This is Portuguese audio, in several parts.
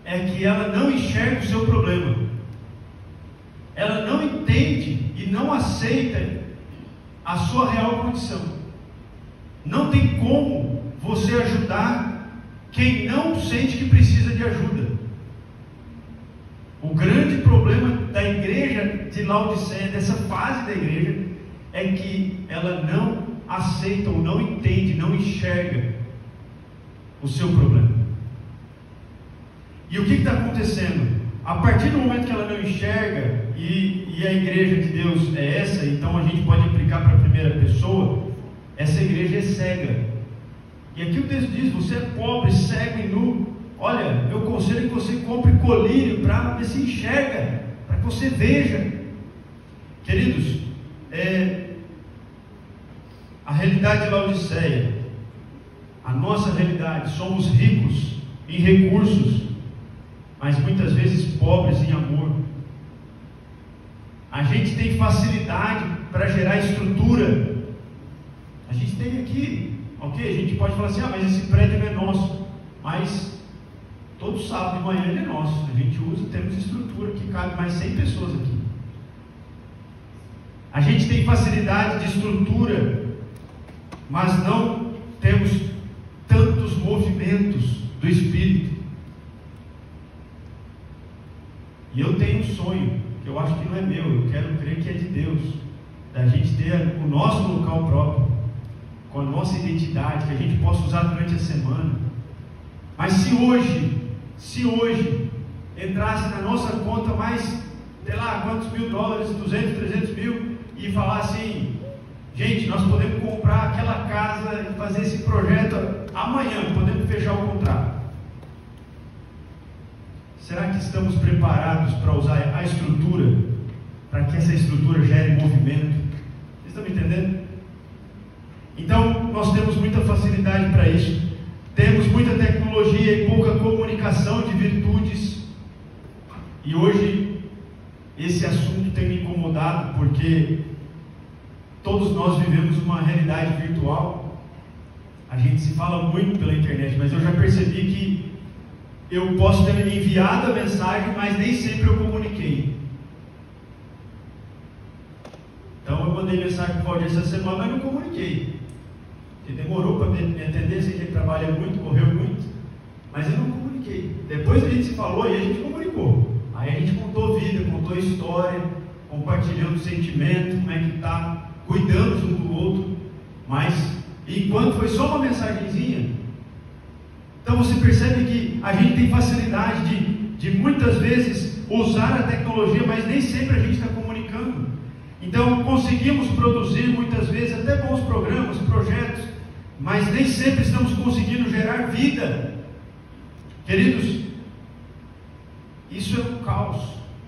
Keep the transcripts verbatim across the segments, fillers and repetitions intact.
é que ela não enxerga o seu problema. Ela não entende e não aceita a sua real condição. Não tem como você ajudar quem não sente que precisa de ajuda. O grande problema da igreja de Laodiceia, dessa fase da igreja, é que ela não aceita ou não entende, não enxerga o seu problema. E o que está acontecendo? A partir do momento que ela não enxerga, e, e a igreja de Deus é essa, então a gente pode aplicar para a primeira pessoa, essa igreja é cega. E aqui o texto diz: você é pobre, cego e nu. Olha, meu conselho é que você compre colírio para ver se enxerga, para que você veja. Queridos, é, a realidade de Laodiceia, a nossa realidade, somos ricos em recursos, mas muitas vezes pobres em amor. A gente tem facilidade para gerar estrutura. A gente tem aqui, ok? A gente pode falar assim: ah, mas esse prédio não é nosso. Mas todo sábado de manhã ele é nosso. A gente usa, temos estrutura que cabe mais cem pessoas aqui. A gente tem facilidade de estrutura, mas não temos tantos movimentos do Espírito. E eu tenho um sonho, que eu acho que não é meu, eu quero crer que é de Deus, da gente ter o nosso local próprio, com a nossa identidade, que a gente possa usar durante a semana. Mas se hoje, se hoje entrasse na nossa conta mais, sei lá, quantos mil dólares, duzentos, trezentos mil, e falar assim: gente, nós podemos comprar aquela casa e fazer esse projeto amanhã, podemos fechar o contrato. Será que estamos preparados para usar a estrutura, para que essa estrutura gere movimento? Vocês estão me entendendo? Então, nós temos muita facilidade para isso, temos muita tecnologia e pouca comunicação de virtudes. E hoje, esse assunto tem me incomodado, porque todos nós vivemos uma realidade virtual. A gente se fala muito pela internet, mas eu já percebi que eu posso ter enviado a mensagem, mas nem sempre eu comuniquei. Então eu mandei mensagem para o Valdir essa semana, mas não comuniquei. Ele demorou para me atender, sei que ele trabalha muito, correu muito, mas eu não comuniquei. Depois a gente se falou e a gente comunicou. Aí a gente contou vida, contou história, compartilhando sentimento, como é que está, cuidamos um do outro. Mas enquanto foi só uma mensagenzinha, então você percebe que a gente tem facilidade de, de muitas vezes usar a tecnologia, mas nem sempre a gente está comunicando. Então conseguimos produzir muitas vezes até bons programas, projetos, mas nem sempre estamos conseguindo gerar vida. Queridos, isso é um caos.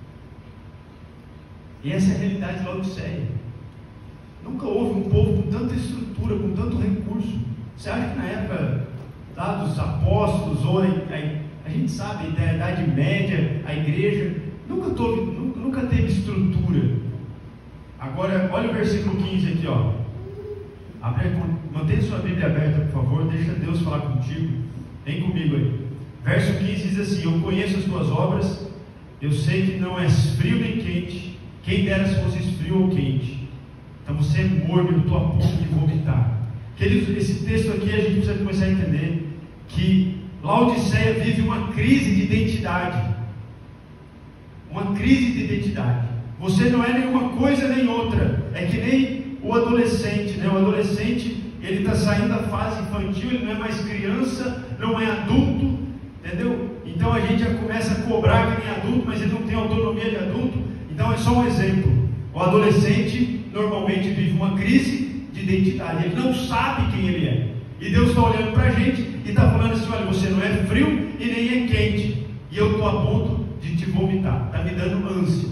E essa é a realidade de Laodiceia. Nunca houve um povo com tanta estrutura, com tanto recurso. Você acha que na época lá dos apóstolos, ou a, a, a gente sabe, da Idade Média, a igreja nunca teve, nunca, nunca teve estrutura. Agora, olha o versículo quinze aqui, ó. Abre, mantenha sua Bíblia aberta, por favor, deixa Deus falar contigo. Vem comigo aí. Verso quinze diz assim: eu conheço as tuas obras, eu sei que não és frio nem quente, quem dera se fosses frio ou quente. Então você é morno, eu estou a ponto de vomitar. Queridos, esse texto aqui a gente precisa começar a entender que Laodiceia vive uma crise de identidade. Uma crise de identidade. Você não é nenhuma coisa nem outra. É que nem o adolescente, né? O adolescente, ele está saindo da fase infantil, ele não é mais criança, não é adulto, entendeu? Então a gente já começa a cobrar que nem adulto, mas ele não tem autonomia de adulto. Então é só um exemplo. O adolescente normalmente vive uma crise de identidade, ele não sabe quem ele é. E Deus está olhando para a gente e está falando assim: olha, você não é frio e nem é quente, e eu estou a ponto de te vomitar. Está me dando ânsia,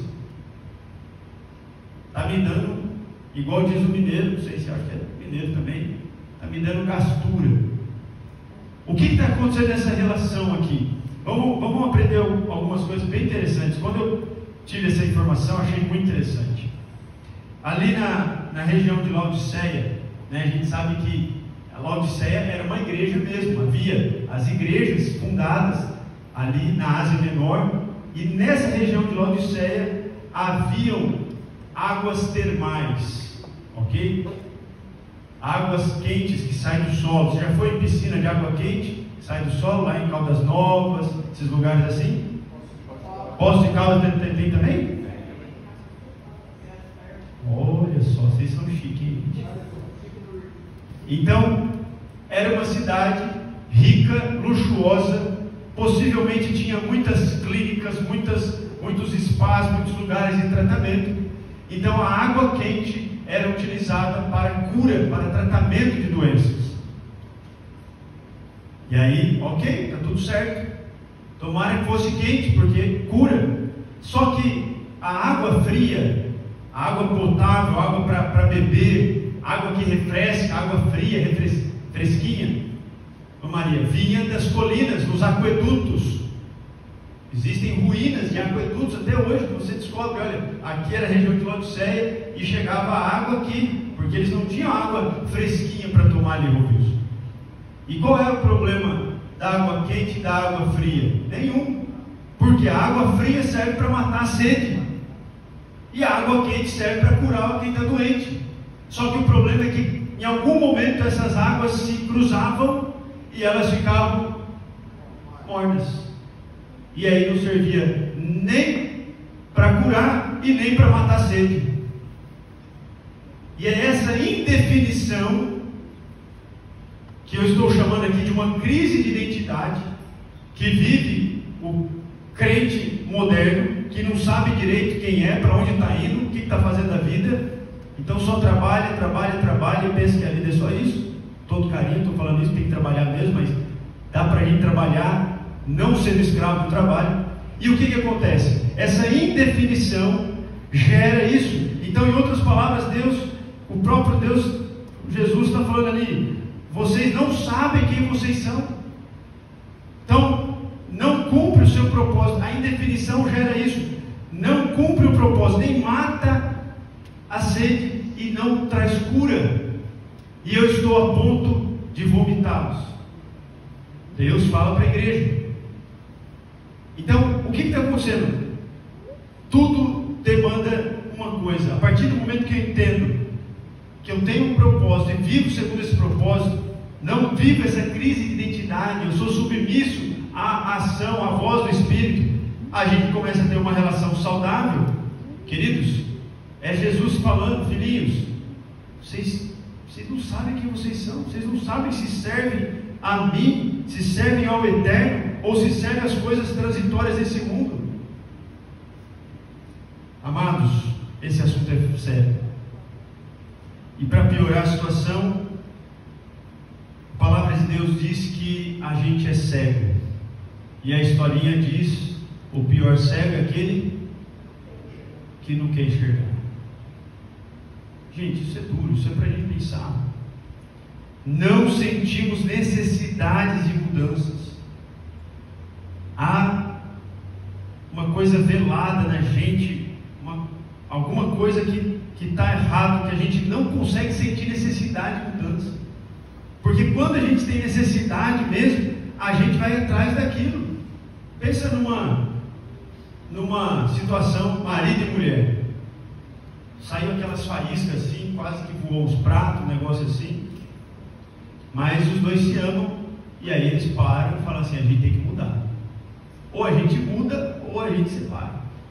está me dando, igual diz o mineiro, não sei se acha que é mineiro também, está me dando gastura. O que está acontecendo nessa relação aqui? Vamos, vamos aprender algumas coisas bem interessantes. Quando eu tive essa informação, achei muito interessante. Ali na, na região de Laodiceia, né, a gente sabe que a Laodiceia era uma igreja mesmo. Havia as igrejas fundadas ali na Ásia Menor, e nessa região de Laodiceia haviam águas termais, ok? Águas quentes que saem do solo. Você já foi em piscina de água quente? Sai do solo, lá em Caldas Novas, esses lugares assim? Poço de Caldas tem, tem também? Olha só, vocês são chiques, hein? Então, era uma cidade rica, luxuosa, possivelmente tinha muitas clínicas, muitas, muitos spas, muitos lugares de tratamento. Então a água quente era utilizada para cura, para tratamento de doenças. E aí, ok, está tudo certo. Tomara que fosse quente, porque cura. Só que a água fria, a água potável, a água para beber, água que refresca, água fria, refres, fresquinha, Maria, vinha das colinas, dos aquedutos. Existem ruínas de aquedutos até hoje, que você descobre, olha, aqui era a região de Laodiceia e chegava a água aqui, porque eles não tinham água fresquinha para tomar ali, ouvidos. E qual era o problema da água quente e da água fria? Nenhum, porque a água fria serve para matar a sede, e a água quente serve para curar quem está doente. Só que o problema é que em algum momento essas águas se cruzavam e elas ficavam mornas. E aí não servia nem para curar e nem para matar a sede. E é essa indefinição que eu estou chamando aqui de uma crise de identidade que vive o crente moderno, que não sabe direito quem é, para onde está indo, o que está fazendo da vida. Então só trabalha, trabalha, trabalha e pensa que a vida é só isso. Todo carinho, estou falando isso, tem que trabalhar mesmo, mas dá para a gente trabalhar não sendo escravo do trabalho. E o que, que acontece? Essa indefinição gera isso. Então, em outras palavras, Deus, o próprio Deus, Jesus está falando ali, vocês não sabem quem vocês são, então não cumpre o seu propósito. A indefinição gera isso, não cumpre o propósito, nem mata a sede e não traz cura, e eu estou a ponto de vomitá-los. Deus fala para a igreja. Então, o que está acontecendo? Tudo demanda uma coisa. A partir do momento que eu entendo que eu tenho um propósito e vivo segundo esse propósito, não vivo essa crise de identidade, eu sou submisso à ação, à voz do Espírito, a gente começa a ter uma relação saudável. Queridos, é Jesus falando, filhinhos, vocês, vocês não sabem quem vocês são, vocês não sabem se servem a mim, se servem ao eterno, ou se servem às coisas transitórias desse mundo. Amados, esse assunto é sério. E para piorar a situação, a palavra de Deus diz que a gente é cego. E a historinha diz, o pior cego é aquele que não quer enxergar. Gente, isso é duro, isso é para a gente pensar. Não sentimos necessidades de mudanças. Há uma coisa velada na gente, uma, alguma coisa que está errado, que a gente não consegue sentir necessidade de mudança. Porque quando a gente tem necessidade mesmo, a gente vai atrás daquilo. Pensa numa, numa situação marido e mulher. Saiu aquelas faíscas assim, quase que voou os pratos, um negócio assim. Mas os dois se amam, e aí eles param e falam assim, a gente tem que mudar. Ou a gente muda, ou a gente separa.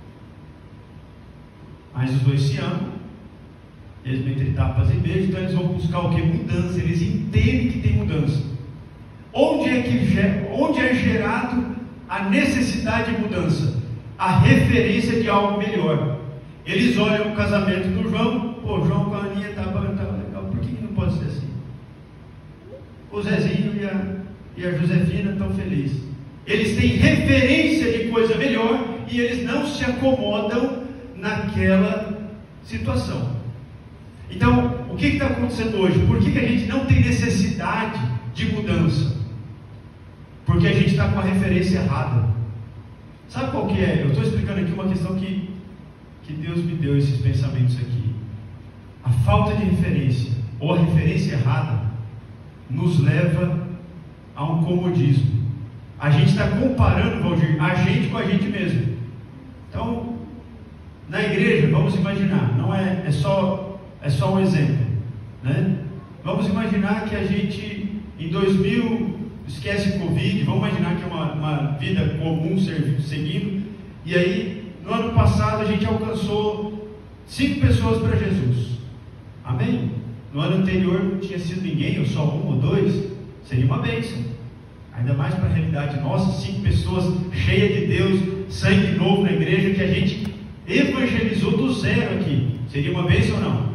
Mas os dois se amam, eles vão entre tapas e beijos, então eles vão buscar o que? Mudança. Eles entendem que tem mudança. Onde é, que, onde é gerado a necessidade de mudança? A referência de algo melhor. Eles olham o casamento do João, pô, João com a Aninha estava legal, por que, que não pode ser assim? O Zezinho e a, e a Josefina estão felizes. Eles têm referência de coisa melhor e eles não se acomodam naquela situação. Então, o que está acontecendo hoje? Por que, que a gente não tem necessidade de mudança? Porque a gente está com a referência errada. Sabe qual que é? Eu estou explicando aqui uma questão que, que Deus me deu esses pensamentos aqui. A falta de referência, ou a referência errada, nos leva a um comodismo. A gente está comparando, Valdir, a gente com a gente mesmo. Então, na igreja, vamos imaginar, não é, é, só, é só um exemplo, né? Vamos imaginar que a gente, em dois mil, esquece o Covid, vamos imaginar que é uma, uma vida comum seguindo, e aí, no ano passado, a gente alcançou cinco pessoas para Jesus. Amém? No ano anterior não tinha sido ninguém, ou só um ou dois, seria uma bênção. Ainda mais para a realidade nossa, cinco pessoas cheias de Deus, sangue novo na igreja, que a gente evangelizou do zero aqui. Seria uma bênção ou não?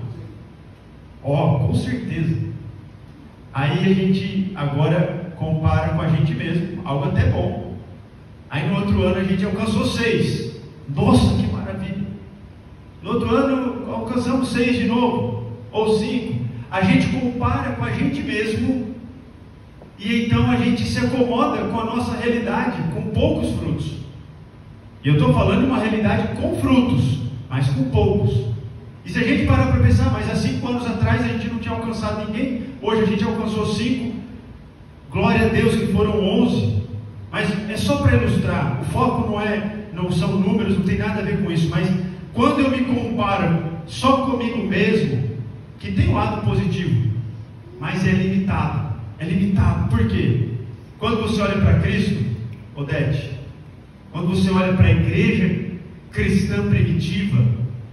Ó, oh, com certeza. Aí a gente agora compara com a gente mesmo, algo até bom. Aí no outro ano a gente alcançou seis. Nossa, que maravilha! No outro ano alcançamos seis de novo, ou cinco. A gente compara com a gente mesmo. E então a gente se acomoda com a nossa realidade, com poucos frutos. E eu estou falando de uma realidade com frutos, mas com poucos. E se a gente parar para pensar, mas há cinco anos atrás a gente não tinha alcançado ninguém, hoje a gente alcançou cinco, glória a Deus que foram onze. Mas é só para ilustrar, o foco não é, não são números, não tem nada a ver com isso, mas quando eu me comparo só comigo mesmo, que tem um lado positivo, mas é limitado. É limitado, por quê? Quando você olha para Cristo, Odete, quando você olha para a igreja cristã primitiva,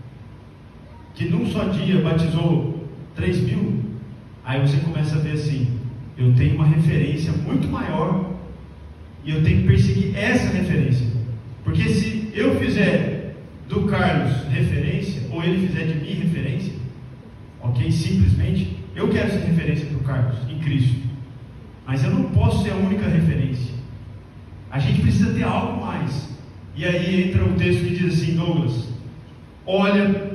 que num só dia batizou três mil, aí você começa a ver assim, eu tenho uma referência muito maior, e eu tenho que perseguir essa referência, porque se eu fizer do Carlos referência, ou ele fizer de mim referência, ok? Simplesmente, eu quero ser referência para o Carlos, em Cristo. Mas eu não posso ser a única referência. A gente precisa ter algo mais. E aí entra o texto que diz assim, Douglas, olha,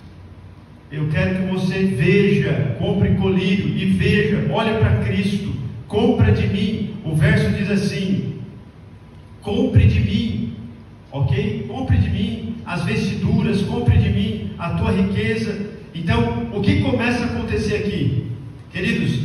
eu quero que você veja, compre colírio e veja, olha para Cristo, compra de mim. O verso diz assim, compre de mim, ok? Compre de mim as vestiduras, compre de mim a tua riqueza. Então, o que começa a acontecer aqui? Queridos,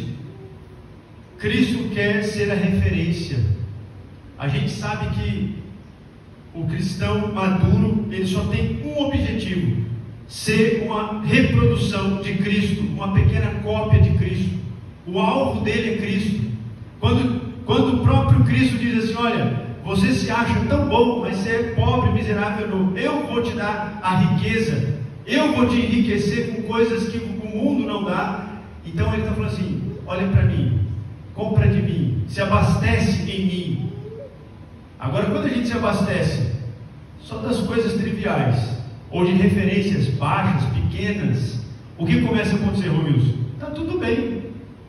Cristo quer ser a referência. A gente sabe que o cristão maduro, ele só tem um objetivo: ser uma reprodução de Cristo, uma pequena cópia de Cristo. O alvo dele é Cristo. Quando, quando o próprio Cristo diz assim, olha, você se acha tão bom, mas você é pobre, miserável, não. Eu vou te dar a riqueza, eu vou te enriquecer com coisas que o mundo não dá. Então ele está falando assim, olha para mim, compra de mim, se abastece em mim. Agora, quando a gente se abastece só das coisas triviais, ou de referências baixas, pequenas, o que começa a acontecer, Romilson? Está tudo bem.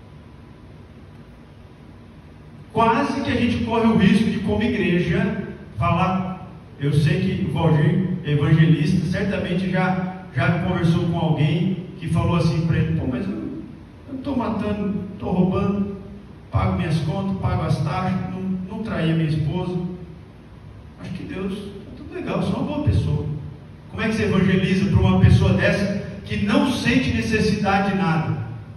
Quase que a gente corre o risco de, como igreja, falar. Eu sei que o Valdir, evangelista, certamente já, já conversou com alguém que falou assim para ele, pô, mas eu não estou matando, estou roubando, pago minhas contas, pago as taxas, não, não traí a minha esposa. Acho que Deus, está tudo legal, eu sou uma boa pessoa. Como é que você evangeliza para uma pessoa dessa que não sente necessidade de nada?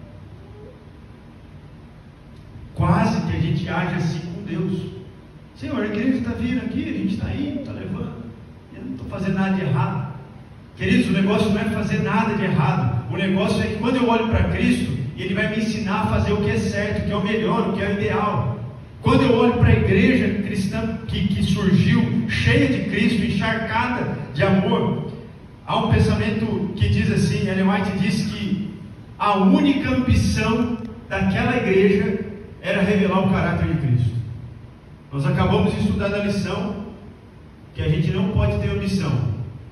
Quase que a gente age assim com Deus. Senhor, a igreja está vindo aqui, a gente está indo, está levando, eu não estou fazendo nada de errado. Queridos, o negócio não é fazer nada de errado. O negócio é que quando eu olho para Cristo, Ele vai me ensinar a fazer o que é certo, o que é o melhor, o que é o ideal. Quando eu olho para a igreja cristã que, que surgiu, cheia de Cristo, encharcada de amor, há um pensamento que diz assim, Ellen White diz que a única ambição daquela igreja era revelar o caráter de Cristo. Nós acabamos de estudar a lição que a gente não pode ter ambição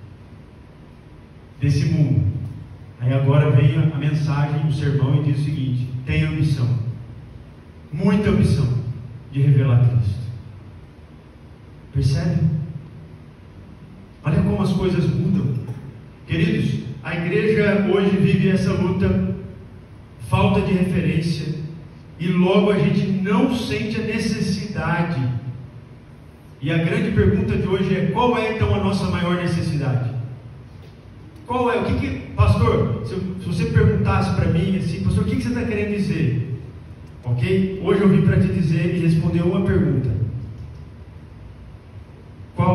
desse mundo. Aí agora vem a mensagem do sermão e diz o seguinte: tenha ambição, muita ambição de revelar Cristo. Percebe? Olha como as coisas mudam. Queridos, a igreja hoje vive essa luta, falta de referência, e logo a gente não sente a necessidade. E a grande pergunta de hoje é: qual é então a nossa maior necessidade? Qual é? O que que, pastor, se, se você perguntasse para mim assim, pastor, o que, que você está querendo dizer? Ok? Hoje eu vim para te dizer e responder uma pergunta: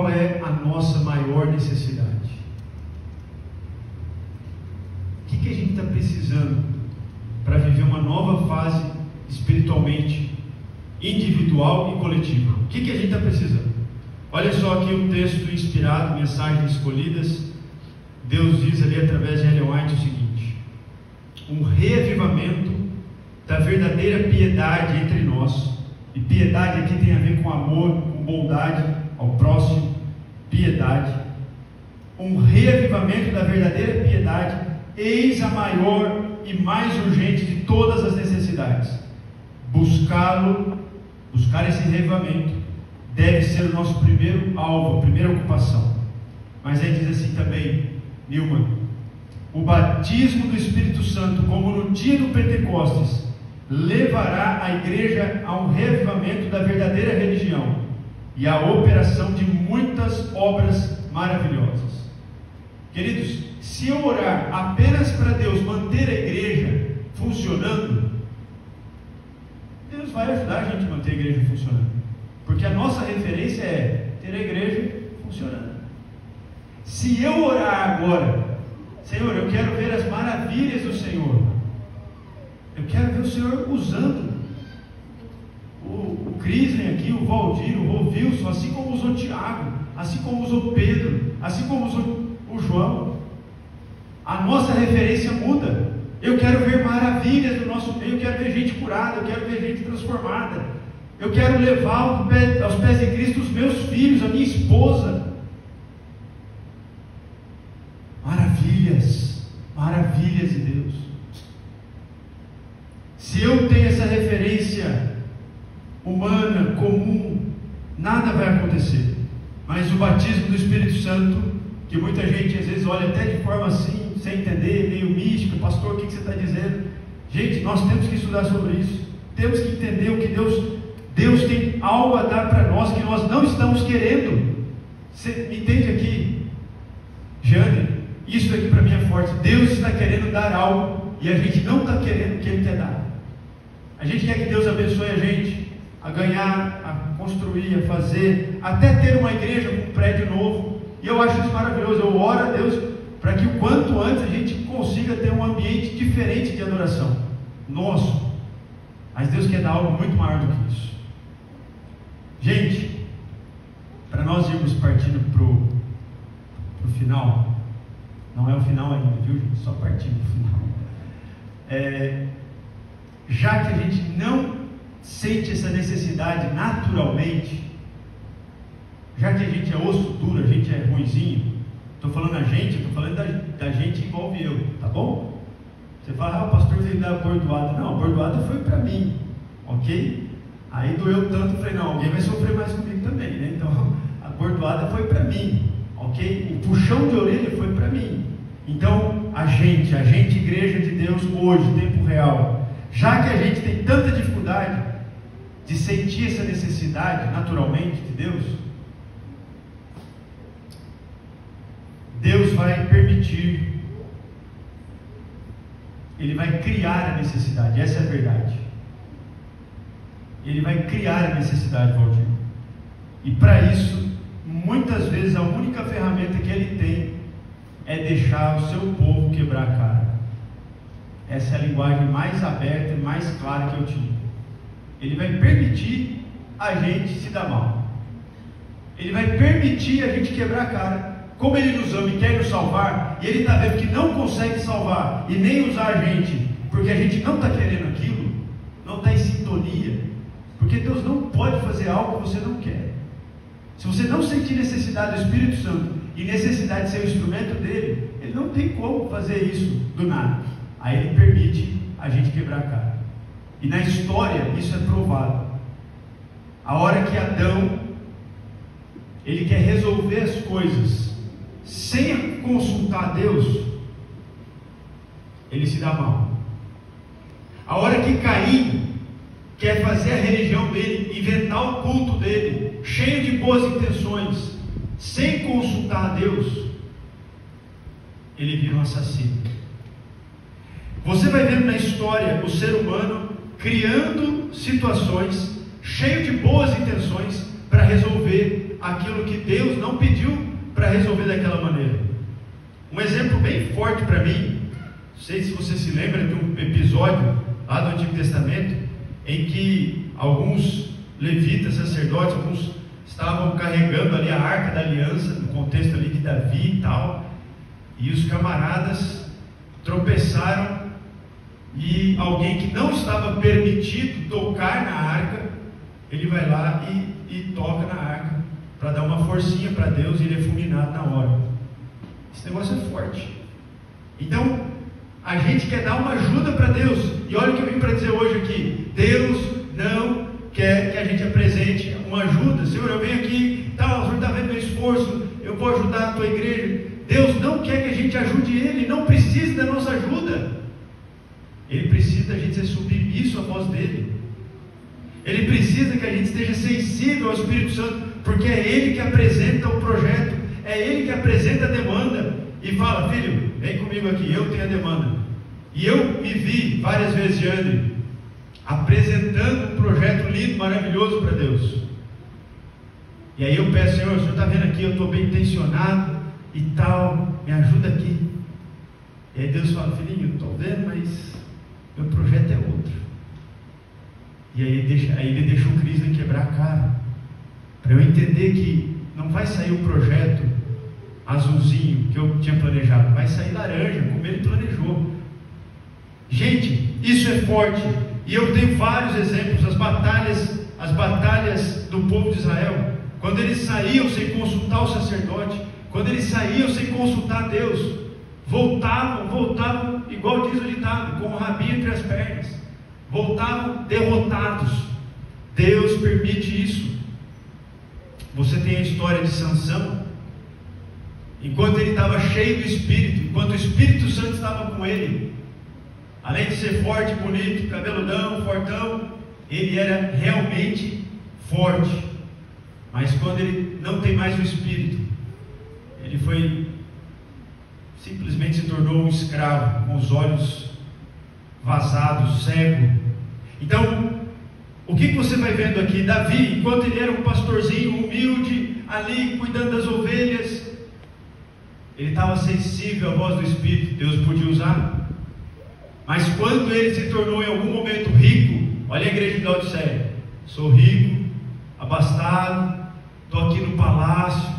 qual é a nossa maior necessidade? O que, que a gente está precisando para viver uma nova fase espiritualmente, individual e coletiva? O que, que a gente está precisando? Olha só aqui um texto inspirado, Mensagens Escolhidas. Deus diz ali através de Ellen White o seguinte: um reavivamento da verdadeira piedade entre nós. E piedade aqui tem a ver com amor, com bondade ao próximo, piedade. Um reavivamento da verdadeira piedade, eis a maior e mais urgente de todas as necessidades. Buscá-lo, buscar esse reavivamento, deve ser o nosso primeiro alvo, a primeira ocupação. Mas aí diz assim também, Newman: o batismo do Espírito Santo, como no dia do Pentecostes, levará a igreja a um reavivamento da verdadeira religião e a operação de muitas obras maravilhosas. Queridos, se eu orar apenas para Deus manter a igreja funcionando, Deus vai ajudar a gente a manter a igreja funcionando, porque a nossa referência é ter a igreja funcionando. Se eu orar agora: Senhor, eu quero ver as maravilhas do Senhor, eu quero ver o Senhor usando o, o Crisley aqui, o Valdir, o Rovilson, assim como usou Tiago, assim como usou Pedro, assim como usou o João, a nossa referência muda. Eu quero ver maravilhas do nosso meio, eu quero ver gente curada, eu quero ver gente transformada, eu quero levar ao pé, aos pés de Cristo os meus filhos, a minha esposa. Maravilhas, maravilhas de Deus. Se eu tenho essa referência humana, comum, nada vai acontecer. Mas o batismo do Espírito Santo, que muita gente às vezes olha até de forma assim, sem entender, meio mística: pastor, o que você está dizendo? Gente, nós temos que estudar sobre isso, temos que entender o que Deus, Deus tem algo a dar para nós que nós não estamos querendo. Você entende aqui, Jane? Isso aqui para mim é forte. Deus está querendo dar algo e a gente não está querendo o que Ele quer dar. A gente quer que Deus abençoe a gente a ganhar, a construir, a fazer, até ter uma igreja com um prédio novo. E eu acho isso maravilhoso. Eu oro a Deus para que o quanto antes a gente consiga ter um ambiente diferente de adoração nosso. Mas Deus quer dar algo muito maior do que isso. Gente, para nós irmos partindo para o final, não é o final ainda, viu, gente? Só partindo para o final. É, já que a gente não sente essa necessidade naturalmente, já que a gente é osso duro, a gente é ruinzinho, estou falando a gente, estou falando da, da gente envolve eu, tá bom? Você fala: ah, o pastor veio dar a bordoada. Não, a bordoada foi para mim, ok? Aí doeu tanto, eu falei: não, alguém vai sofrer mais comigo também, né? Então a bordoada foi para mim, ok? O puxão de orelha foi para mim. Então a gente, a gente igreja de Deus hoje, tempo real, já que a gente tem tanta dificuldade de sentir essa necessidade naturalmente de Deus, Deus vai permitir, Ele vai criar a necessidade. Essa é a verdade. Ele vai criar a necessidade, Valdir. E para isso, muitas vezes a única ferramenta que Ele tem é deixar o seu povo quebrar a cara. Essa é a linguagem mais aberta e mais clara que eu tinha. Ele vai permitir a gente se dar mal. Ele vai permitir a gente quebrar a cara. Como Ele nos ama e quer nos salvar, e Ele está vendo que não consegue salvar e nem usar a gente, porque a gente não está querendo aquilo, não está em sintonia, porque Deus não pode fazer algo que você não quer. Se você não sentir necessidade do Espírito Santo e necessidade de ser o instrumento dele, Ele não tem como fazer isso do nada. Aí Ele permite a gente quebrar a cara. E na história isso é provado. A hora que Adão, ele quer resolver as coisas sem consultar Deus, ele se dá mal. A hora que Caim quer fazer a religião dele, inventar o culto dele, cheio de boas intenções, sem consultar a Deus, ele vira um assassino. Você vai vendo na história o ser humano criando situações, cheio de boas intenções, para resolver aquilo que Deus não pediu para resolver daquela maneira. Um exemplo bem forte para mim, não sei se você se lembra de um episódio lá do Antigo Testamento, em que alguns levitas, sacerdotes, alguns estavam carregando ali a Arca da Aliança, no contexto ali de Davi e tal, e os camaradas tropeçaram, e alguém que não estava permitido tocar na arca, ele vai lá e, e toca na arca, para dar uma forcinha para Deus, e ele é fulminado na hora. Esse negócio é forte. Então, a gente quer dar uma ajuda para Deus, e olha o que eu vim para dizer hoje aqui: Deus não quer que a gente apresente uma ajuda. Senhor, eu venho aqui, tal, o Senhor está vendo meu esforço, eu vou ajudar a tua igreja. Deus não quer que a gente ajude Ele, não precisa da nossa ajuda. Ele precisa da gente ser submisso à voz dEle. Ele precisa que a gente esteja sensível ao Espírito Santo, porque é Ele que apresenta o projeto, é Ele que apresenta a demanda, e fala: filho, vem comigo aqui, eu tenho a demanda. E eu me vi várias vezes, André, apresentando um projeto lindo, maravilhoso para Deus. E aí eu peço: Senhor, o Senhor está vendo aqui, eu estou bem intencionado e tal, me ajuda aqui. E aí Deus fala: filhinho, estou vendo, mas meu projeto é outro. E aí ele deixa, aí ele deixa o Cristo quebrar a cara, para eu entender que não vai sair o projeto azulzinho que eu tinha planejado, vai sair laranja, como ele planejou. Gente, isso é forte. E eu tenho vários exemplos. As batalhas, as batalhas do povo de Israel, quando eles saíam sem consultar o sacerdote, quando eles saíam sem consultar Deus, voltavam, voltavam, igual diz o ditado, com o rabinho entre as pernas, voltavam derrotados. Deus permite isso. Você tem a história de Sansão. Enquanto ele estava cheio do Espírito, enquanto o Espírito Santo estava com ele, além de ser forte, bonito, cabeludão, fortão, ele era realmente forte. Mas quando ele não tem mais o Espírito, ele foi, simplesmente se tornou um escravo, com os olhos vazados, cego. Então, o que você vai vendo aqui? Davi, enquanto ele era um pastorzinho humilde, ali cuidando das ovelhas, ele estava sensível à voz do Espírito, Deus podia usar. Mas quando ele se tornou em algum momento rico, olha a igreja de Laodiceia: sou rico, abastado, estou aqui no palácio.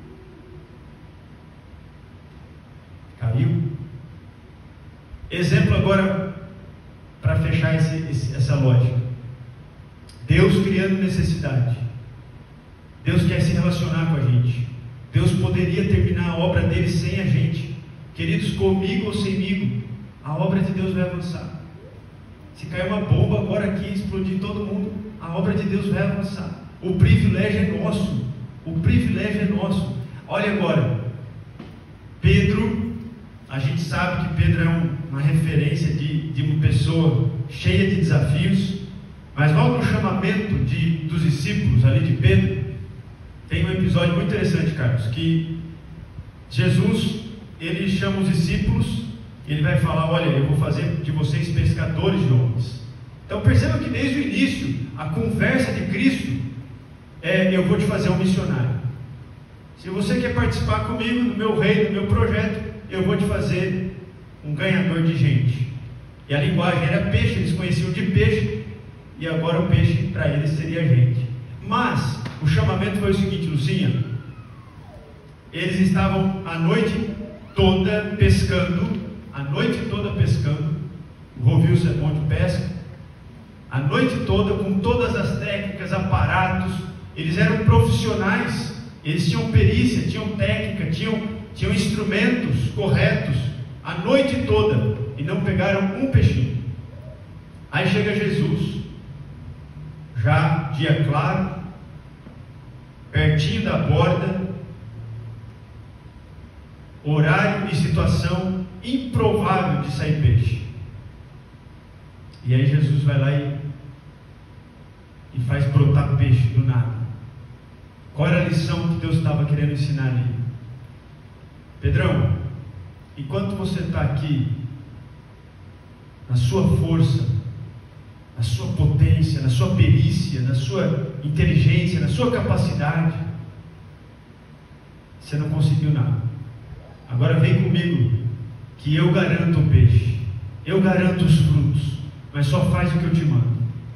Caiu. Exemplo agora, para fechar esse, esse, essa lógica. Deus criando necessidade. Deus quer se relacionar com a gente. Deus poderia terminar a obra dele sem a gente. Queridos, comigo ou semigo, a obra de Deus vai avançar. Se cair uma bomba agora aqui, explodir todo mundo, a obra de Deus vai avançar. O privilégio é nosso. O privilégio é nosso. Olha agora, Pedro, a gente sabe que Pedro é um, uma referência de, de uma pessoa cheia de desafios, mas logo no chamamento de, dos discípulos ali de Pedro, tem um episódio muito interessante, Carlos, que Jesus, ele chama os discípulos, ele vai falar: olha, eu vou fazer de vocês pescadores de homens. Então perceba que desde o início, a conversa de Cristo é: eu vou te fazer um missionário. Se você quer participar comigo no meu reino, no meu projeto, eu vou te fazer um ganhador de gente. E a linguagem era peixe, eles conheciam de peixe, e agora o peixe para eles seria gente. Mas o chamamento foi o seguinte, Lucinha: eles estavam a noite toda pescando, a noite toda pescando, o Rovilso é bom de pesca, a noite toda, com todas as técnicas, aparatos, eles eram profissionais, eles tinham perícia, tinham técnica, tinham, tinham instrumentos corretos, a noite toda, e não pegaram um peixinho. Aí chega Jesus, já dia claro, pertinho da borda, horário e situação improvável de sair peixe. E aí Jesus vai lá e, e faz brotar peixe do nada. Qual era a lição que Deus estava querendo ensinar ali? Pedrão, enquanto você está aqui, na sua força, na sua potência, na sua perícia, na sua inteligência, na sua capacidade, você não conseguiu nada. Agora vem comigo, que eu garanto o peixe, eu garanto os frutos, mas só faz o que eu te mando.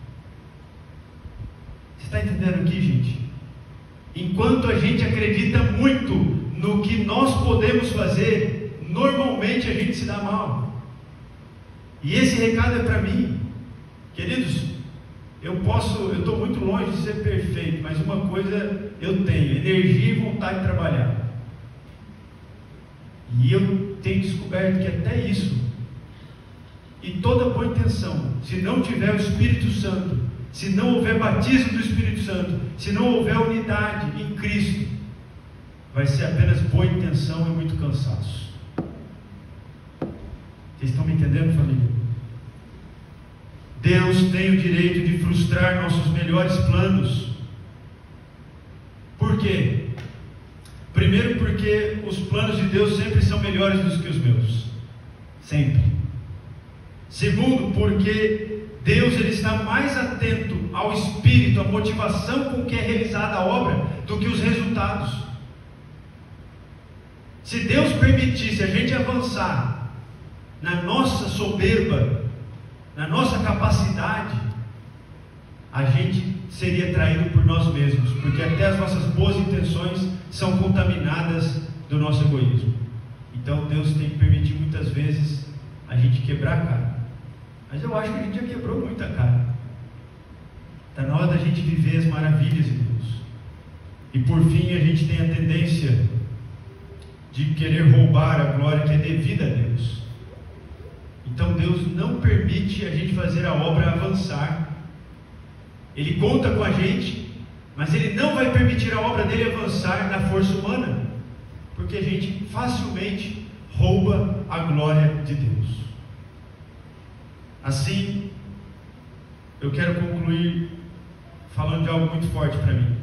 Você está entendendo aqui, gente? Enquanto a gente acredita muito no que nós podemos fazer, normalmente a gente se dá mal. E esse recado é para mim, queridos. Eu posso, eu estou muito longe de ser perfeito, mas uma coisa eu tenho: energia e vontade de trabalhar. E eu tenho descoberto que até isso, e toda boa intenção, se não tiver o Espírito Santo, se não houver batismo do Espírito Santo, se não houver unidade em Cristo, vai ser apenas boa intenção e muito cansaço. Vocês estão me entendendo, família? Deus tem o direito de frustrar nossos melhores planos. Por quê? Primeiro, porque os planos de Deus sempre são melhores do que os meus. Sempre. Segundo, porque Deus ele está mais atento ao espírito, à motivação com que é realizada a obra, do que os resultados. Se Deus permitisse a gente avançar na nossa soberba, na nossa capacidade, a gente seria traído por nós mesmos, porque até as nossas boas intenções são contaminadas do nosso egoísmo. Então Deus tem que permitir muitas vezes a gente quebrar a cara. Mas eu acho que a gente já quebrou muita cara. Está na hora da gente viver as maravilhas de Deus. E por fim, a gente tem a tendência de querer roubar a glória que é devida a Deus. Então Deus não permite a gente fazer a obra avançar. Ele conta com a gente, mas Ele não vai permitir a obra dele avançar na força humana, porque a gente facilmente rouba a glória de Deus. Assim, eu quero concluir falando de algo muito forte para mim.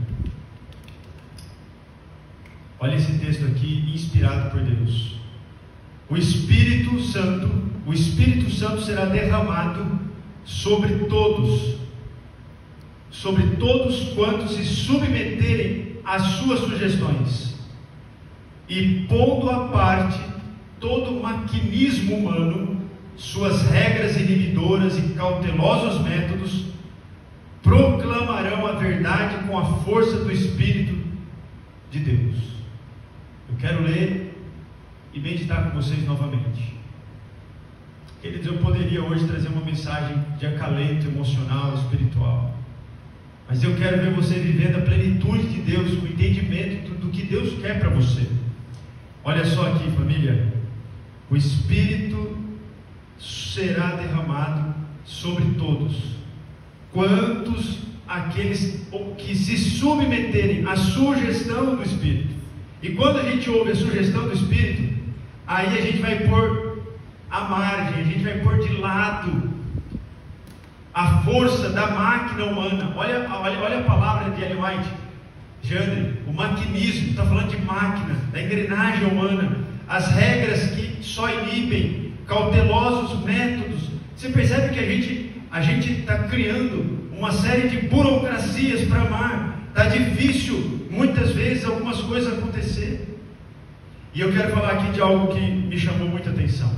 Olha esse texto aqui, inspirado por Deus. O Espírito Santo, o Espírito Santo será derramado sobre todos, sobre todos quantos se submeterem às suas sugestões, e pondo à parte todo o maquinismo humano, suas regras inibidoras e cautelosos métodos, proclamarão a verdade com a força do Espírito de Deus. Eu quero ler e meditar com vocês novamente. Queridos, eu poderia hoje trazer uma mensagem de acalento emocional, espiritual, mas eu quero ver você vivendo a plenitude de Deus, o entendimento do que Deus quer para você. Olha só aqui, família. O Espírito será derramado sobre todos quantos aqueles que se submeterem à sugestão do Espírito. E quando a gente ouve a sugestão do Espírito, aí a gente vai pôr à margem, a gente vai pôr de lado a força da máquina humana. Olha, olha, olha a palavra de Ellen White, Jandre, o maquinismo, está falando de máquina, da engrenagem humana, as regras que só inibem, cautelosos métodos. Você percebe que a gente a gente está criando uma série de burocracias para amar. Está difícil muitas vezes algumas coisas acontecer. E eu quero falar aqui de algo que me chamou muita atenção.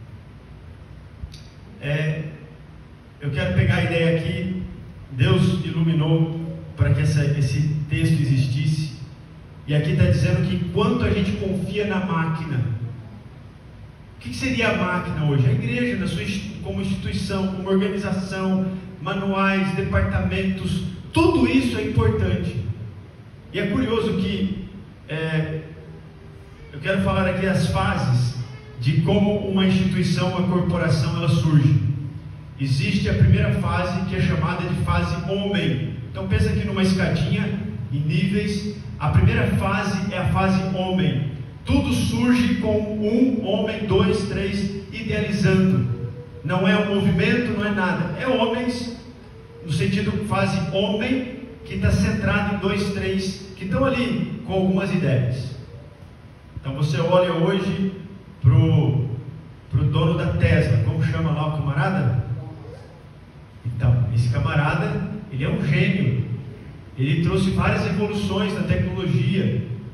É, eu quero pegar a ideia aqui. Deus iluminou para que essa, esse texto existisse. E aqui está dizendo que enquanto a gente confia na máquina, o que seria a máquina hoje? A igreja, na sua, como instituição, como organização, manuais, departamentos, tudo isso é importante. E é curioso que é, eu quero falar aqui as fases de como uma instituição, uma corporação, ela surge. Existe a primeira fase, que é chamada de fase homem. Então pensa aqui numa escadinha em níveis. A primeira fase é a fase homem. Tudo surge com um homem, dois, três, idealizando. Não é um movimento, não é nada. É homens, no sentido fase homem, que está centrado em dois, três, que estão ali com algumas ideias. Então você olha hoje para o dono da Tesla, como chama lá o camarada? Então, esse camarada, ele é um gênio. Ele trouxe várias evoluções na tecnologia.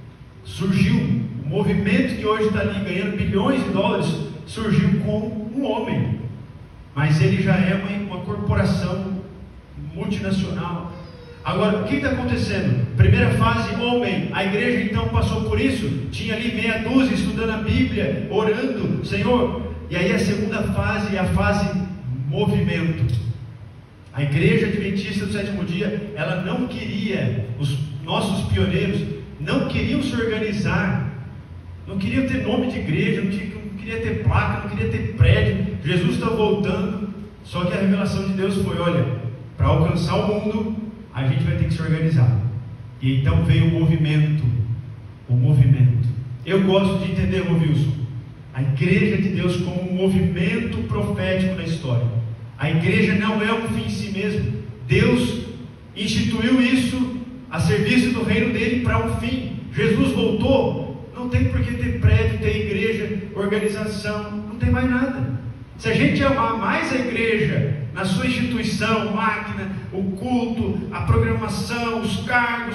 surgiu, o movimento que hoje está ali ganhando bilhões de dólares, surgiu com um homem, mas ele já é uma, uma corporação multinacional. Agora, o que está acontecendo? Primeira fase, homem. A igreja então passou por isso. Tinha ali meia dúzia estudando a Bíblia, orando, Senhor. E aí a segunda fase é a fase movimento. A igreja adventista do sétimo dia, ela não queria, os nossos pioneiros não queriam se organizar, não queriam ter nome de igreja, não, tinha, não queria ter placa, não queria ter prédio. Jesus está voltando. Só que a revelação de Deus foi: olha, para alcançar o mundo, a gente vai ter que se organizar. E então veio o movimento. O movimento. Eu gosto de entender, Wilson, a igreja de Deus como um movimento profético na história. A igreja não é um fim em si mesmo. Deus instituiu isso a serviço do reino dele para um fim. Jesus voltou, não tem por que ter prédio, ter igreja, organização, não tem mais nada. Se a gente amar mais a igreja na sua instituição, máquina, o culto, a programação, os cargos,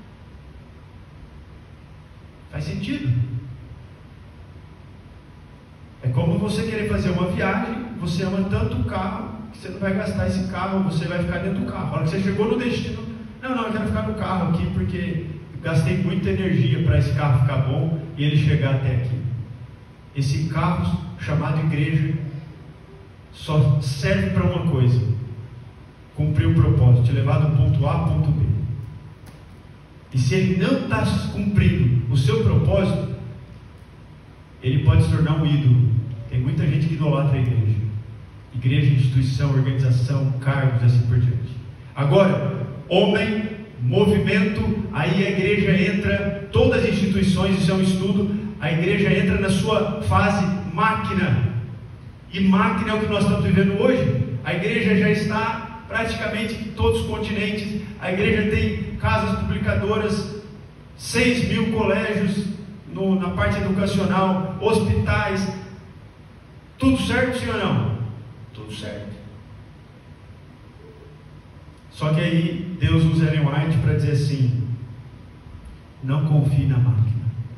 faz sentido. É como você querer fazer uma viagem, você ama tanto o carro, que você não vai gastar esse carro, você vai ficar dentro do carro. A hora que você chegou no destino, não, não, eu quero ficar no carro aqui, porque gastei muita energia para esse carro ficar bom e ele chegar até aqui. Esse carro chamado igreja só serve para uma coisa: cumprir o propósito, te levar do ponto A ao ponto B. E se ele não está cumprindo o seu propósito, ele pode se tornar um ídolo. Tem muita gente que idolatra a igreja. Igreja, instituição, organização, cargos, assim por diante. Agora, homem, movimento, aí a igreja entra, todas as instituições, isso é um estudo, a igreja entra na sua fase máquina. E máquina é o que nós estamos vivendo hoje. A igreja já está praticamente em todos os continentes. A igreja tem casas publicadoras, seis mil colégios no, na parte educacional, hospitais. Tudo certo, sim ou não? Tudo certo. Só que aí Deus usa Ellen White para dizer assim: não confie na máquina.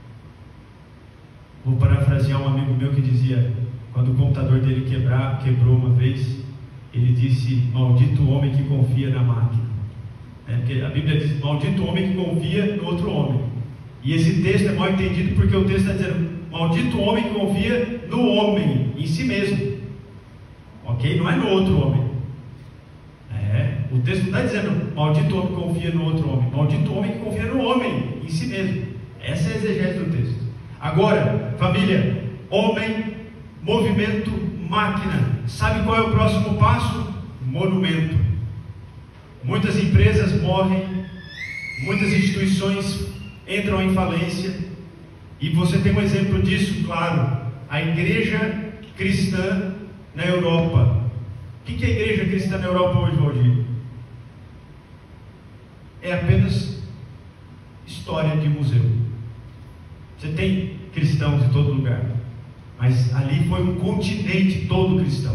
Vou parafrasear um amigo meu que dizia, quando o computador dele quebrar, quebrou uma vez, ele disse: maldito homem que confia na máquina. É, porque a Bíblia diz: maldito homem que confia no outro homem. E esse texto é mal entendido porque o texto está dizendo: maldito homem que confia no homem, em si mesmo. Ok? Não é no outro homem. É, o texto não está dizendo maldito homem que confia no outro homem, maldito homem que confia no homem, em si mesmo. Essa é a exegese do texto. Agora, família, homem, movimento, máquina. Sabe qual é o próximo passo? Monumento. Muitas empresas morrem, muitas instituições entram em falência, e você tem um exemplo disso, claro, a igreja cristã na Europa. O que é a igreja cristã na Europa hoje, Valdir? É apenas história de museu. Você tem cristãos em todo lugar, mas ali foi um continente todo cristão.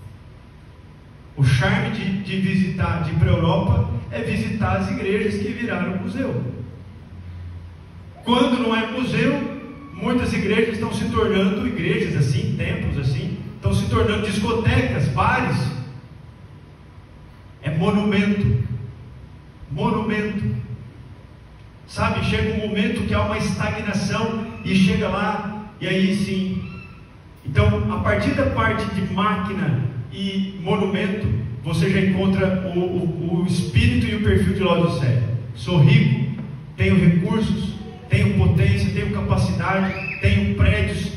O charme de, de visitar, de ir para a Europa, é visitar as igrejas que viraram museu. Quando não é museu, muitas igrejas estão se tornando igrejas assim, templos assim, estão se tornando discotecas, bares. É monumento. Monumento. Sabe, chega um momento que há uma estagnação e chega lá, e aí sim. Então, a partir da parte de máquina e monumento, você já encontra o, o, o espírito e o perfil de Laodiceia. Sou rico, tenho recursos, tenho potência, tenho capacidade, tenho prédios.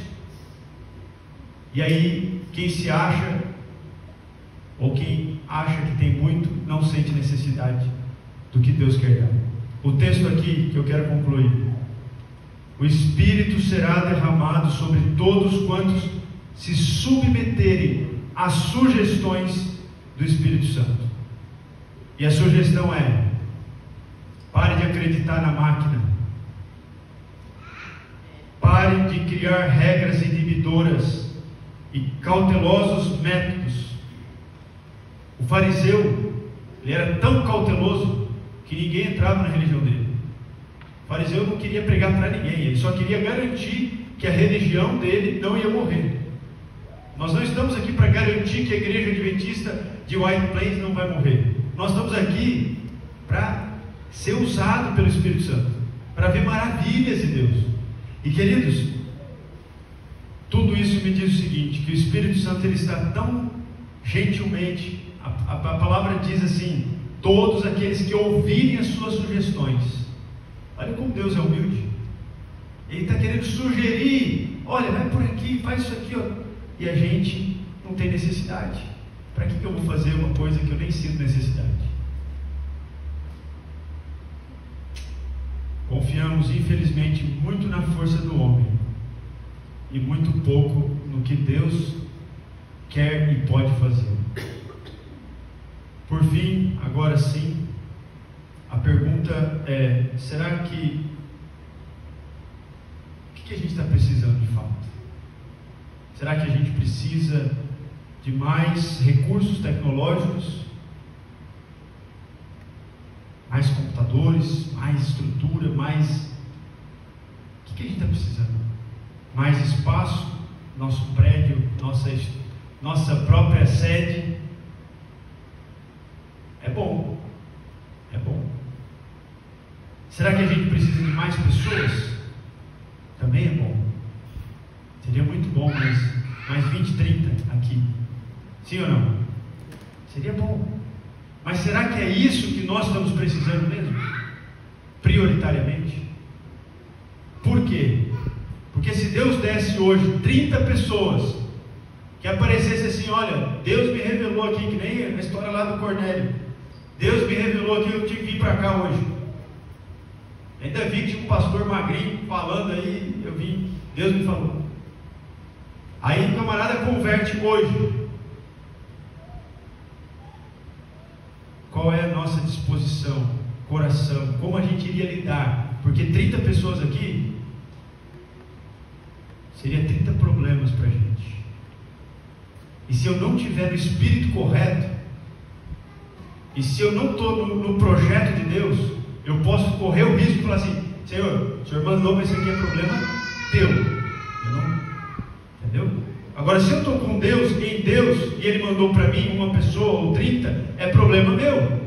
E aí, quem se acha, ou quem acha que tem muito, não sente necessidade do que Deus quer dar. O texto aqui que eu quero concluir: o Espírito será derramado sobre todos quantos se submeterem às sugestões do Espírito Santo. E a sugestão é: pare de acreditar na máquina, pare de criar regras inibidoras e cautelosos métodos. O fariseu, ele era tão cauteloso que ninguém entrava na religião dele. fariseu não queria pregar para ninguém, ele só queria garantir que a religião dele não ia morrer. Nós não estamos aqui para garantir que a igreja adventista de White Plains não vai morrer. Nós estamos aqui para ser usado pelo Espírito Santo, para ver maravilhas de Deus. E queridos, tudo isso me diz o seguinte, que o Espírito Santo ele está tão gentilmente, a, a, a palavra diz assim, todos aqueles que ouvirem as suas sugestões. Olha como Deus é humilde. Ele está querendo sugerir, olha, vai por aqui, faz isso aqui, ó. E a gente não tem necessidade. Para que, que eu vou fazer uma coisa que eu nem sinto necessidade? Confiamos, infelizmente, muito na força do homem e muito pouco no que Deus quer e pode fazer. Por fim, agora sim, a pergunta é: será que o que, que a gente está precisando de fato? Será que a gente precisa de mais recursos tecnológicos? Mais computadores, mais estrutura, mais... O que, que a gente está precisando? Mais espaço, nosso prédio, nossa, nossa própria sede. É bom, é bom. Será que a gente precisa de mais pessoas? Também é bom. Seria muito bom, mas mais vinte, trinta aqui. Sim ou não? Seria bom. Mas será que é isso que nós estamos precisando mesmo? Prioritariamente? Por quê? Porque se Deus desse hoje trinta pessoas, que aparecesse assim, olha, Deus me revelou aqui, que nem a história lá do Cornélio, Deus me revelou aqui, eu tive que vir para cá hoje. Ainda vi que tinha um pastor magrinho falando aí, eu vi, Deus me falou. Aí o camarada converte hoje. Qual é a nossa disposição, coração, como a gente iria lidar? Porque trinta pessoas aqui seria trinta problemas para a gente. E se eu não tiver o espírito correto, e se eu não estou no, no projeto de Deus, eu posso correr o risco de falar assim: Senhor, o Senhor mandou, mas esse aqui é problema teu. Eu não, entendeu? Agora, se eu estou com Deus, em Deus, e Ele mandou para mim uma pessoa ou trinta, é problema meu.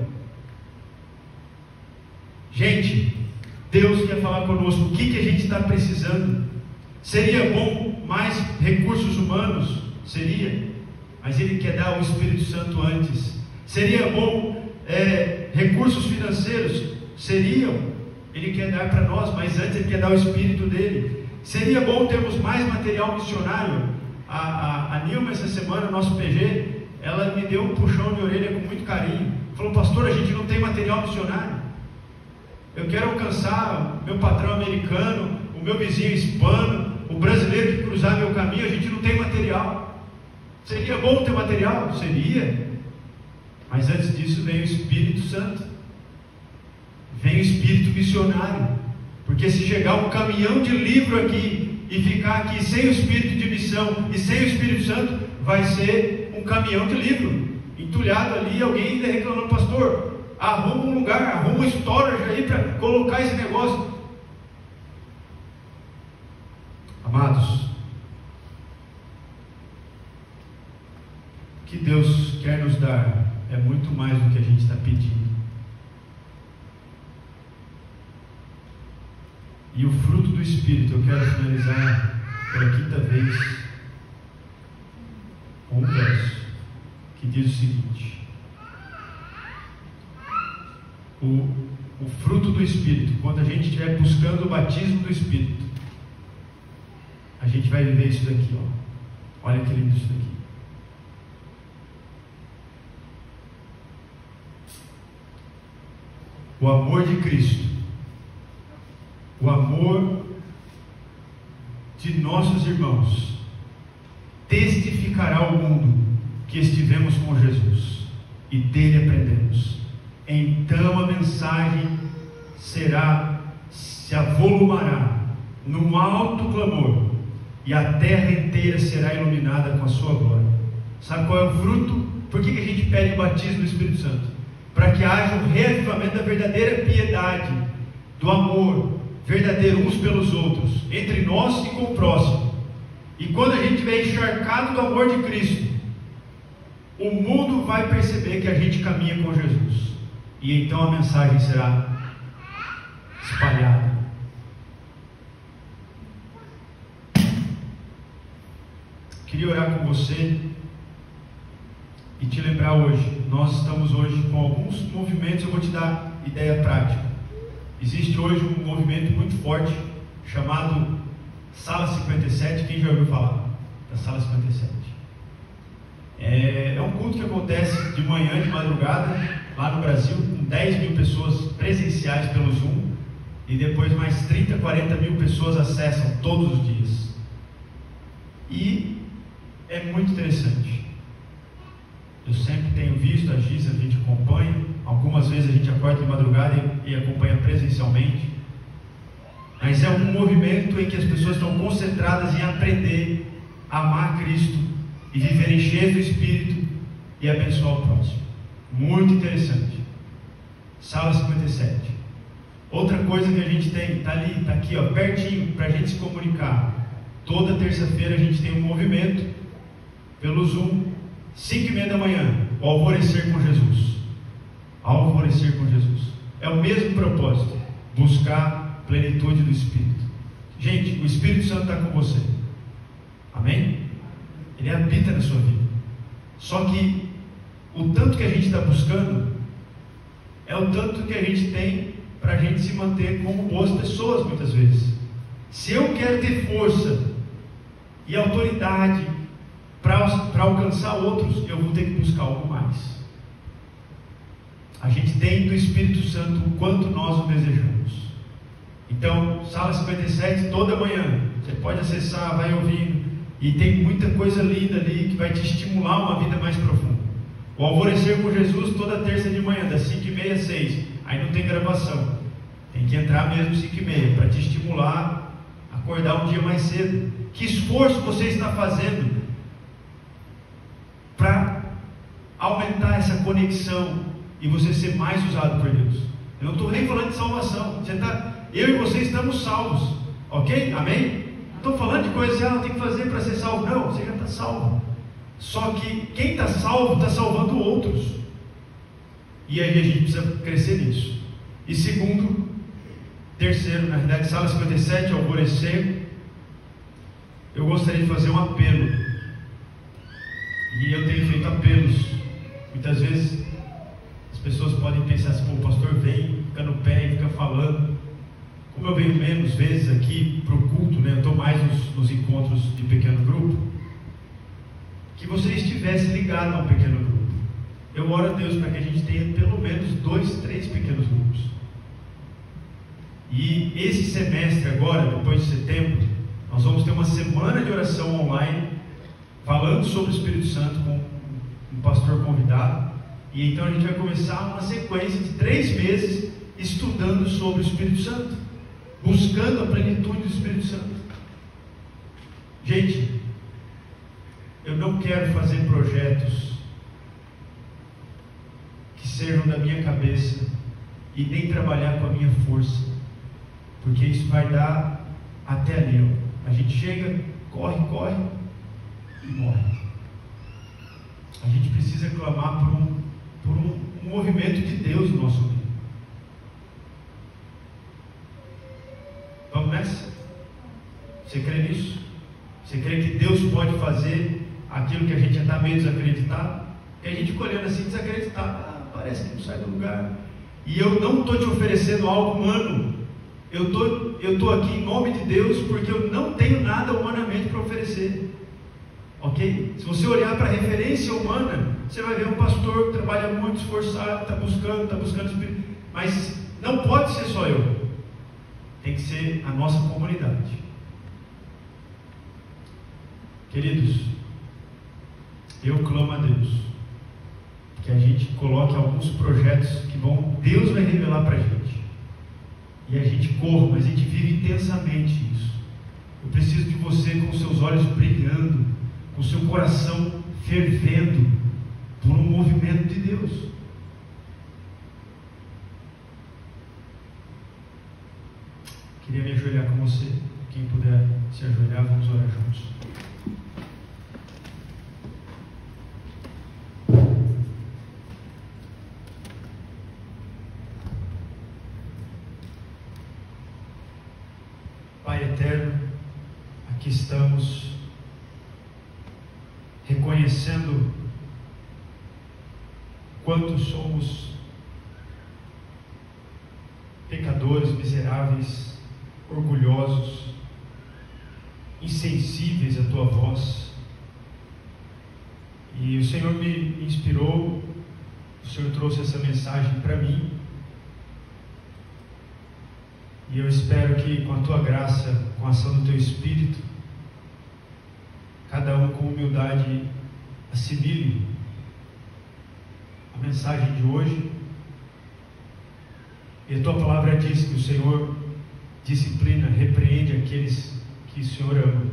Gente, Deus quer falar conosco. O que, que a gente está precisando? Seria bom mais recursos humanos? Seria. Mas Ele quer dar o Espírito Santo antes. Seria bom é, recursos financeiros? Seriam. Ele quer dar para nós, mas antes Ele quer dar o Espírito dele. Seria bom termos mais material missionário? A, a, a Nilma, essa semana, nosso P G, ela me deu um puxão de orelha com muito carinho. Falou: pastor, a gente não tem material missionário. Eu quero alcançar meu patrão americano, o meu vizinho hispano, o brasileiro que cruzar meu caminho. A gente não tem material. Seria bom ter material? Seria. Mas antes disso vem o Espírito Santo, vem o Espírito missionário. Porque se chegar um caminhão de livro aqui e ficar aqui sem o Espírito de missão e sem o Espírito Santo, vai ser um caminhão de livro entulhado ali. Alguém ainda reclamando: pastor, arruma um lugar, arruma um storage aí para colocar esse negócio. Amados, o que Deus quer nos dar é muito mais do que a gente está pedindo. E o fruto do Espírito, eu quero finalizar pela quinta vez com um verso que diz o seguinte: o, o fruto do Espírito, quando a gente estiver buscando o batismo do Espírito, a gente vai viver isso daqui, ó. Olha que lindo isso daqui. O amor de Cristo, o amor de nossos irmãos, testificará ao mundo que estivemos com Jesus e dele aprendemos. Então a mensagem será, se avolumará num alto clamor, e a terra inteira será iluminada com a sua glória. Sabe qual é o fruto? Por que, que a gente pede o batismo do Espírito Santo? Para que haja um reavivamento da verdadeira piedade, do amor, verdadeiro uns pelos outros, entre nós e com o próximo. E quando a gente estiver encharcado do amor de Cristo, o mundo vai perceber que a gente caminha com Jesus. E então a mensagem será espalhada. Queria orar com você e te lembrar hoje. Nós estamos hoje com alguns movimentos. Eu vou te dar ideia prática. Existe hoje um movimento muito forte chamado Sala cinquenta e sete. Quem já ouviu falar da Sala cinquenta e sete? É, é um culto que acontece de manhã, de madrugada, lá no Brasil, com dez mil pessoas presenciais pelo Zoom, e depois mais trinta, quarenta mil pessoas acessam todos os dias. E é muito interessante. Eu sempre tenho visto, a Giza, a gente acompanha, algumas vezes a gente acorda de madrugada e, e acompanha presencialmente, mas é um movimento em que as pessoas estão concentradas em aprender a amar Cristo e viverem cheios do Espírito e abençoar o próximo. Muito interessante. Sala cinquenta e sete. Outra coisa que a gente tem, está ali, está aqui, ó, pertinho, para a gente se comunicar. Toda terça-feira a gente tem um movimento pelo Zoom, cinco e meia da manhã, o Alvorecer com Jesus. Alvorecer com Jesus. É o mesmo propósito, buscar plenitude do Espírito. Gente, o Espírito Santo está com você. Amém? Ele habita na sua vida. Só que o tanto que a gente está buscando é o tanto que a gente tem para a gente se manter como boas pessoas, muitas vezes. Se eu quero ter força e autoridade para alcançar outros, eu vou ter que buscar algo mais. A gente tem do Espírito Santo o quanto nós o desejamos. Então, Sala cinquenta e sete, toda manhã, você pode acessar, vai ouvindo, e tem muita coisa linda ali que vai te estimular uma vida mais profunda. O Alvorecer com Jesus, toda terça de manhã, das cinco e meia às seis, aí não tem gravação, tem que entrar mesmo cinco e meia, para te estimular a acordar um dia mais cedo. Que esforço você está fazendo para aumentar essa conexão e você ser mais usado por Deus? Eu não estou nem falando de salvação. Você tá, eu e você estamos salvos, ok? Amém? Não estou falando de coisas que ah, tem que fazer para ser salvo. Não, você já está salvo. Só que quem está salvo está salvando outros. E aí a gente precisa crescer nisso. E segundo, terceiro, na verdade, Sala cinquenta e sete, Alvorecer, eu gostaria de fazer um apelo. E eu tenho feito apelos. Muitas vezes as pessoas podem pensar assim: pô, o pastor vem, fica no pé e fica falando. Como eu venho menos vezes aqui para o culto, né? Eu estou mais nos, nos encontros de pequeno grupo. Que você estivesse ligado a um pequeno grupo. Eu oro a Deus para que a gente tenha pelo menos dois, três pequenos grupos. E esse semestre agora, depois de setembro, nós vamos ter uma semana de oração online, falando sobre o Espírito Santo com um pastor convidado. E então a gente vai começar uma sequência de três meses estudando sobre o Espírito Santo, buscando a plenitude do Espírito Santo. Gente, eu não quero fazer projetos que sejam da minha cabeça e nem trabalhar com a minha força, porque isso vai dar até ali, ó. A gente chega, corre, corre e morre. A gente precisa clamar por um, por um, um movimento de Deus no nosso meio. Vamos nessa? Você crê nisso? Você crê que Deus pode fazer aquilo que a gente já está meio desacreditado? E a gente fica olhando assim, desacreditado, ah, parece que não sai do lugar. E eu não estou te oferecendo algo humano. Eu tô, eu estou aqui em nome de Deus, porque eu não tenho nada humanamente para oferecer. Ok? Se você olhar para a referência humana, você vai ver um pastor que trabalha muito, esforçado, está buscando, está buscando Espírito. Mas não pode ser só eu. Tem que ser a nossa comunidade. Queridos, eu clamo a Deus que a gente coloque alguns projetos que vão, Deus vai revelar para a gente. E a gente corra, mas a gente vive intensamente isso. Eu preciso de você com seus olhos brilhando, com seu coração fervendo por um movimento de Deus. Queria ajoelhar com você. Quem puder se ajoelhar, vamos orar juntos. Pai eterno, aqui estamos reconhecendo quanto somos pecadores, miseráveis, orgulhosos, insensíveis à Tua voz. E o Senhor me inspirou, o Senhor trouxe essa mensagem para mim, e eu espero que com a Tua graça, com a ação do Teu Espírito, cada um com humildade assimile a mensagem de hoje. E a Tua palavra diz que o Senhor disciplina, repreende aqueles que o Senhor ama.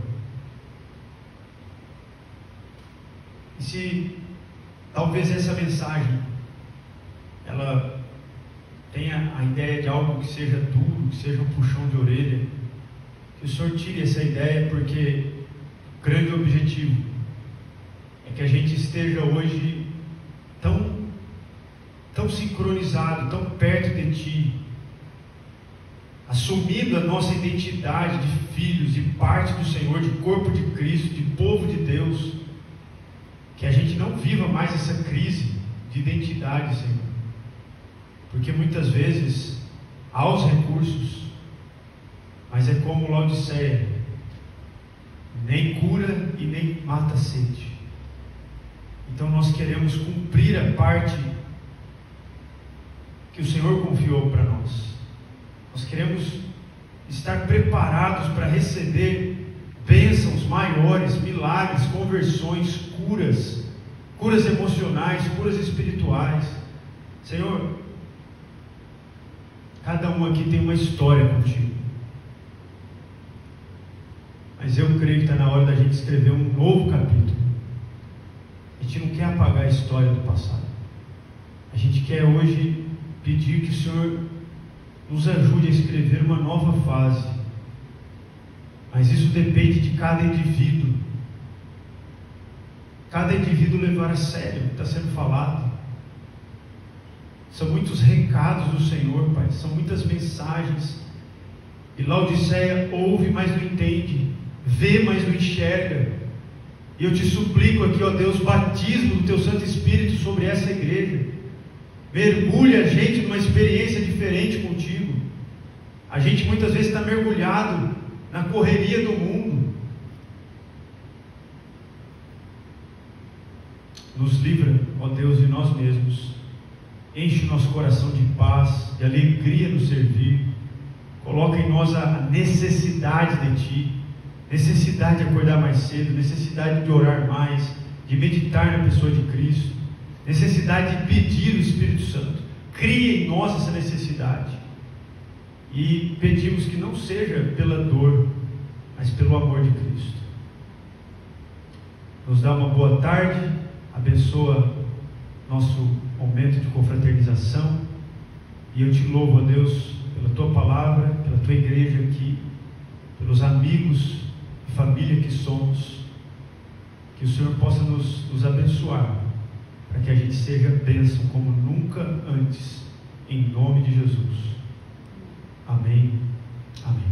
E se talvez essa mensagem ela tenha a ideia de algo que seja duro, que seja um puxão de orelha, que o Senhor tire essa ideia, porque o grande objetivo é que a gente esteja hoje tão tão sincronizado, tão perto de Ti, assumindo a nossa identidade de filhos, de parte do Senhor, de corpo de Cristo, de povo de Deus, que a gente não viva mais essa crise de identidade, Senhor, porque muitas vezes há os recursos, mas é como Laodiceia, nem cura e nem mata a sede. Então nós queremos cumprir a parte que o Senhor confiou para nós. Nós queremos estar preparados para receber bênçãos maiores, milagres, conversões, curas, curas emocionais, curas espirituais. Senhor, cada um aqui tem uma história contigo, mas eu creio que está na hora da gente escrever um novo capítulo. A gente não quer apagar a história do passado, a gente quer hoje pedir que o Senhor nos ajude a escrever uma nova fase, mas isso depende de cada indivíduo, cada indivíduo levar a sério o que está sendo falado. São muitos recados do Senhor, Pai, são muitas mensagens, e Laodiceia ouve, mas não entende, vê, mas não enxerga. E eu te suplico aqui, ó Deus, batismo do Teu Santo Espírito sobre essa igreja. Mergulha a gente numa experiência diferente contigo. A gente muitas vezes está mergulhado na correria do mundo. Nos livra, ó Deus, de nós mesmos. Enche o nosso coração de paz, de alegria no servir. Coloca em nós a necessidade de Ti, necessidade de acordar mais cedo, necessidade de orar mais, de meditar na pessoa de Cristo, necessidade de pedir o Espírito Santo. Cria em nós essa necessidade, e pedimos que não seja pela dor, mas pelo amor de Cristo. Nos dá uma boa tarde, abençoa nosso momento de confraternização, e eu te louvo, ó Deus, pela Tua palavra, pela Tua igreja aqui, pelos amigos e família que somos. Que o Senhor possa nos, nos abençoar, para que a gente seja bênção como nunca antes, em nome de Jesus. Amém. Amém.